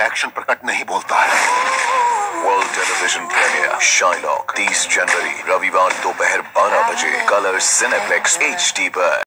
Reaction प्रकट नहीं बोलता है। वर्ल्ड टेलीविजन प्रीमियर शाइलॉक 30 जनवरी रविवार दोपहर 12 बजे कलर सिनेप्लेक्स HD पर।